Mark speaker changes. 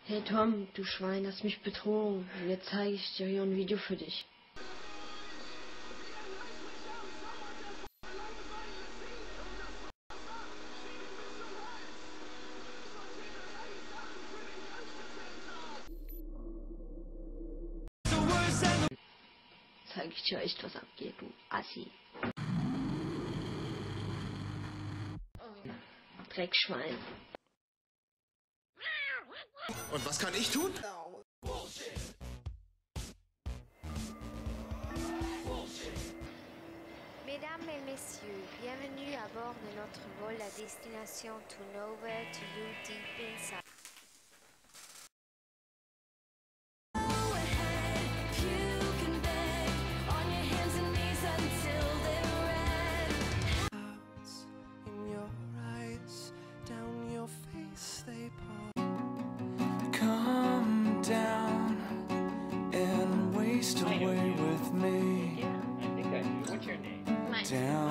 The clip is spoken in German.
Speaker 1: Hey Tom, du Schwein, hast mich betrogen. Jetzt zeige ich dir hier ein Video für dich. Zeige ich dir echt, was abgeht, du Assi. Dreckschwein.
Speaker 2: Und was kann ich tun?
Speaker 3: Mesdames et messieurs, bienvenue à bord de notre vol à destination to nowhere to you deep inside.
Speaker 4: Come down and waste away with me.
Speaker 5: Yeah, I think I do. What's your name?
Speaker 4: Down